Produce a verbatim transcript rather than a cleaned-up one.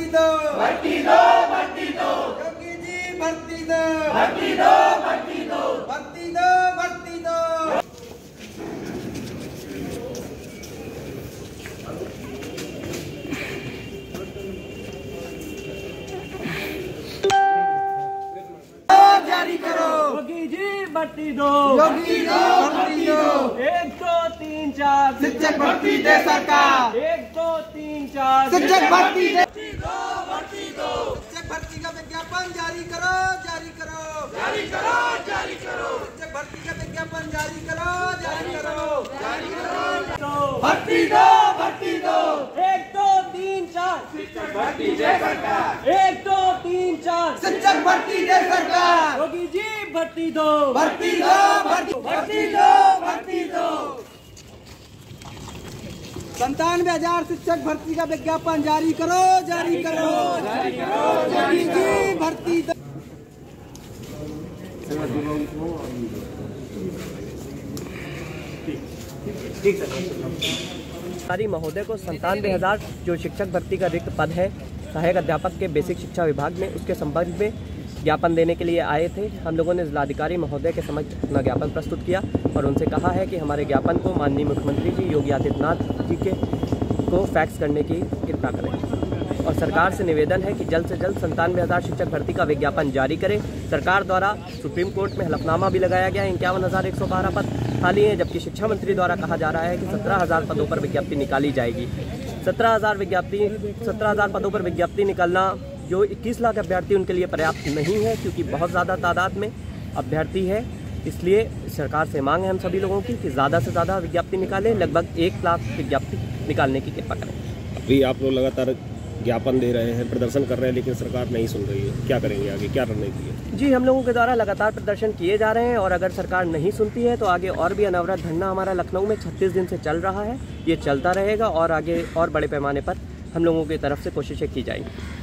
दो भर्ती दो भर्ती दो योगी जी भर्ती दो भर्ती दो भर्ती दो भर्ती दो भर्ती दो। जारी करो योगी जी भर्ती दो योगी जी भर्ती दो। एक दो तीन चार शिक्षक भर्ती दे सरकार एक दो तीन चार शिक्षक भर्ती दे दो भर्ती दो शिक्षक भर्ती का विज्ञापन जारी करो जारी करो जारी करो जारी करो शिक्षक भर्ती का विज्ञापन जारी करो जारी करो जारी करो दो भर्ती दो भर्ती दो एक दो तीन चार शिक्षक भर्ती जय सरकार एक दो तीन चार शिक्षक भर्ती दे सरकार योगी जी भर्ती दो भर्ती दो भर्ती भर्ती दो भर्ती दो संतानवे हजार शिक्षक भर्ती का विज्ञापन जारी करो जारी करो जारी करो योगी जी भर्ती दो। अधिकारी महोदय को संतानवे हजार जो शिक्षक भर्ती का रिक्त पद है सहायक अध्यापक के बेसिक शिक्षा विभाग में, उसके संबंध में ज्ञापन देने के लिए आए थे। हम लोगों ने जिलाधिकारी महोदय के समक्ष अपना ज्ञापन प्रस्तुत किया और उनसे कहा है कि हमारे ज्ञापन को माननीय मुख्यमंत्री जी योगी आदित्यनाथ जी के को फैक्स करने की कृपा करें और सरकार से निवेदन है कि जल्द से जल्द संतानवे हज़ार शिक्षक भर्ती का विज्ञापन जारी करें। सरकार द्वारा सुप्रीम कोर्ट में हलफनामा भी लगाया गया है, इक्यावन हज़ार एक सौ बारह पद खाली हैं, जबकि शिक्षा मंत्री द्वारा कहा जा रहा है कि सत्रह हज़ार पदों पर विज्ञप्ति निकाली जाएगी। सत्रह हज़ार विज्ञप्ति सत्रह हज़ार पदों पर विज्ञप्ति निकालना जो इक्कीस लाख अभ्यर्थी उनके लिए पर्याप्त नहीं है, क्योंकि बहुत ज़्यादा तादाद में अभ्यर्थी है। इसलिए सरकार से मांग है हम सभी लोगों की कि ज़्यादा से ज़्यादा विज्ञप्ति निकालें, लगभग एक लाख विज्ञप्ति निकालने की कृपा करें। अभी आप लोग लगातार ज्ञापन दे रहे हैं, प्रदर्शन कर रहे हैं, लेकिन सरकार नहीं सुन रही है, क्या करेंगे आगे, क्या रणनीति है? जी, हम लोगों के द्वारा लगातार प्रदर्शन किए जा रहे हैं और अगर सरकार नहीं सुनती है तो आगे और भी अनवरत धरना हमारा लखनऊ में छत्तीस दिन से चल रहा है, ये चलता रहेगा और आगे और बड़े पैमाने पर हम लोगों की तरफ से कोशिशें की जाएंगी।